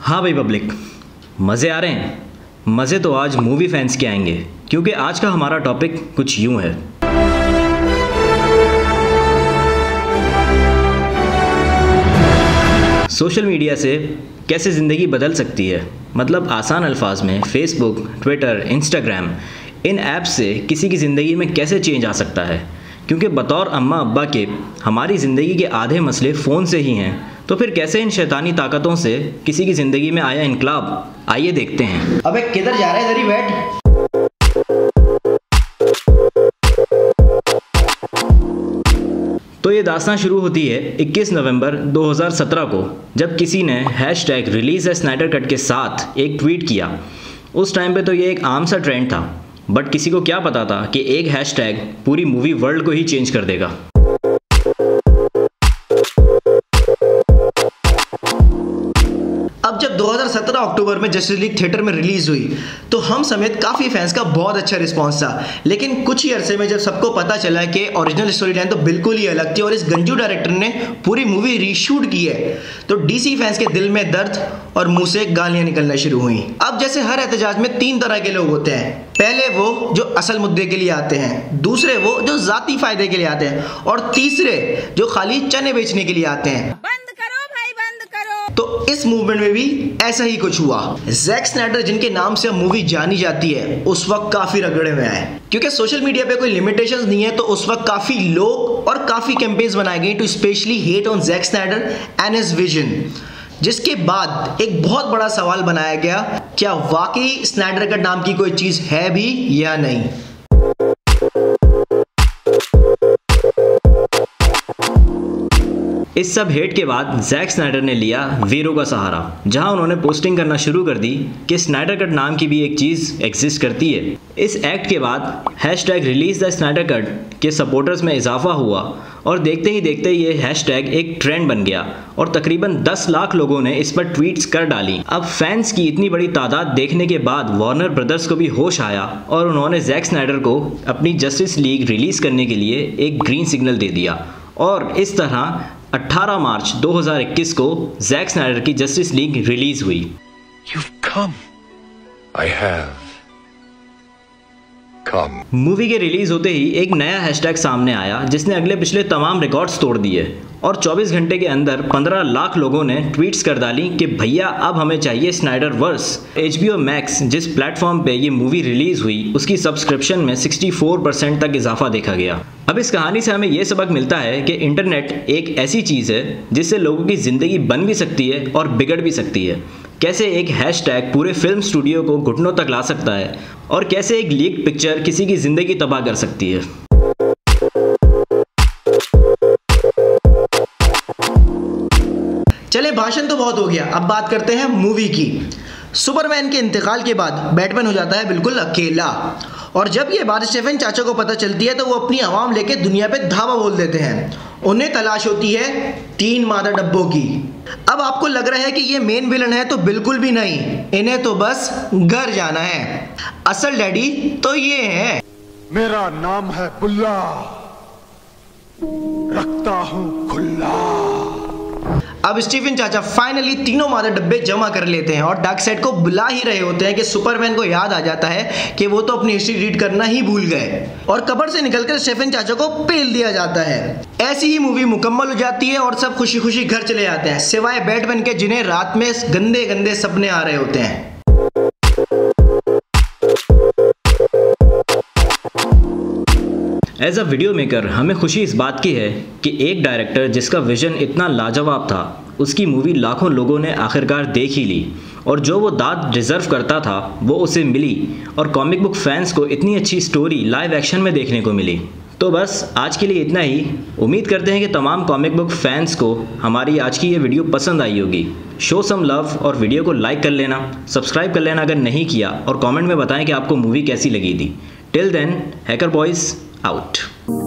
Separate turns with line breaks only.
हाँ भाई पब्लिक, मज़े आ रहे हैं। मज़े तो आज मूवी फैंस के आएंगे, क्योंकि आज का हमारा टॉपिक कुछ यूं है। सोशल मीडिया से कैसे ज़िंदगी बदल सकती है। मतलब आसान अल्फाज में फेसबुक, ट्विटर, इंस्टाग्राम, इन ऐप्स से किसी की ज़िंदगी में कैसे चेंज आ सकता है। क्योंकि बतौर अम्मा अब्बा के हमारी ज़िंदगी के आधे मसले फ़ोन से ही हैं, तो फिर कैसे इन शैतानी ताकतों से किसी की ज़िंदगी में आया इनकलाब। आइए देखते हैं।
अबे किधर जा रहा है, इधर ही बैठ।
तो ये दास्तान शुरू होती है 21 नवंबर 2017 को, जब किसी ने हैशटैग रिलीज़ स्नाइडर कट के साथ एक ट्वीट किया। उस टाइम पे तो ये एक आम सा ट्रेंड था, बट किसी को क्या पता था कि एक हैशटैग पूरी मूवी वर्ल्ड को ही चेंज कर देगा।
अब जब 2017 अक्टूबर में जस्टिस लीग थिएटर में रिलीज हुई तो हम समेत काफ़ी फैंस का बहुत अच्छा रिस्पांस था। लेकिन कुछ ही अरसे में जब सबको पता चला कि ओरिजिनल स्टोरी लाइन तो बिल्कुल ही अलग थी और इस गंजू डायरेक्टर ने पूरी मूवी रीशूट की है, तो डीसी फैंस के दिल में दर्द और मुंह से गालियां निकलना शुरू हुई। अब जैसे हर एहतजाज में तीन तरह के लोग होते हैं। पहले वो जो असल मुद्दे के लिए आते हैं, दूसरे वो जो जाती फायदे के लिए आते हैं, और तीसरे जो खाली चने बेचने के लिए आते हैं। तो इस मूवमेंट में भी ऐसा ही कुछ हुआ। जैक स्नाइडर, जिनके नाम से मूवी जानी जाती है, उस वक्त काफी रगड़े में आए, क्योंकि सोशल मीडिया पे कोई लिमिटेशंस नहीं है। तो उस वक्त काफी लोग और काफी कैंपेन्स बनाए गए to specially hate on Jack Snyder and his vision. जिसके बाद एक बहुत बड़ा सवाल बनाया गया, क्या वाकई स्नाइडर कट नाम की कोई चीज है भी या नहीं।
इस सब हेट के बाद जैक स्नाइडर ने लिया वीरो का सहारा, जहां उन्होंने पोस्टिंग करना शुरू कर दी कि स्नाइडर कट नाम की भी एक चीज़ एग्जिस्ट करती है। इस एक्ट के बाद hashtag release the Snyder cut के सपोर्टर्स में इजाफा हुआ और देखते ही देखते ये हैशटैग एक ट्रेंड बन गया और तकरीबन 10 लाख लोगों ने इस पर ट्वीट्स कर डाली। अब फैंस की इतनी बड़ी तादाद देखने के बाद वार्नर ब्रदर्स को भी होश आया और उन्होंने जैक स्नाइडर को अपनी जस्टिस लीग रिलीज़ करने के लिए एक ग्रीन सिग्नल दे दिया। और इस तरह 18 मार्च 2021 को जैक स्नाइडर की जस्टिस लीग रिलीज हुई।
You've come. I have come.
Movie के रिलीज होते ही एक नया हैशटैग सामने आया, जिसने अगले पिछले तमाम रिकॉर्ड्स तोड़ दिए और 24 घंटे के अंदर 15 लाख लोगों ने ट्वीट्स कर डाली कि भैया अब हमें चाहिए स्नाइडर वर्स। HBO मैक्स, जिस प्लेटफॉर्म पे ये मूवी रिलीज हुई, उसकी सब्सक्रिप्शन में 64% तक इजाफा देखा गया। अब इस कहानी से हमें यह सबक मिलता है कि इंटरनेट एक ऐसी चीज़ है जिससे लोगों की ज़िंदगी बन भी सकती है और बिगड़ भी सकती है। कैसे एक हैशटैग पूरे फिल्म स्टूडियो को घुटनों तक ला सकता है और कैसे एक लीक पिक्चर किसी की ज़िंदगी तबाह कर सकती है।
चले, भाषण तो बहुत हो गया, अब बात करते हैं मूवी की। सुपरमैन के इंतकाल के बाद बैटमैन हो जाता है बिल्कुल अकेला, और जब ये बात स्टीफन चाचा को पता चलती है तो वो अपनी आवाम लेके दुनिया पे धावा बोल देते हैं। उन्हें तलाश होती है 3 मादा डब्बों की। अब आपको लग रहा है कि ये मेन विलन है, तो बिल्कुल भी नहीं, इन्हें तो बस घर जाना है। असल डैडी तो ये है।
मेरा नाम है बुल्ला, रखता हूं खुल्ला।
अब स्टीफन चाचा फाइनली तीनों मादर डब्बे जमा कर लेते हैं और डार्कसाइड को बुला ही रहे होते हैं कि सुपरमैन को याद आ जाता है कि वो तो अपनी हिस्ट्री रीड करना ही भूल गए, और कब्र से निकलकर स्टीफन चाचा को पेल दिया जाता है। ऐसी ही मूवी मुकम्मल हो जाती है और सब खुशी खुशी घर चले जाते हैं, सिवाय बैटमैन के, जिन्हें रात में गंदे गंदे सपने आ रहे होते हैं।
एज अ वीडियो मेकर हमें खुशी इस बात की है कि एक डायरेक्टर जिसका विजन इतना लाजवाब था, उसकी मूवी लाखों लोगों ने आखिरकार देख ही ली, और जो वो दाद डिज़र्व करता था वो उसे मिली, और कॉमिक बुक फैंस को इतनी अच्छी स्टोरी लाइव एक्शन में देखने को मिली। तो बस आज के लिए इतना ही। उम्मीद करते हैं कि तमाम कॉमिक बुक फैंस को हमारी आज की ये वीडियो पसंद आई होगी। शो सम लव और वीडियो को लाइक कर लेना, सब्सक्राइब कर लेना अगर नहीं किया, और कमेंट में बताएं कि आपको मूवी कैसी लगी थी। Till then, hacker boys out.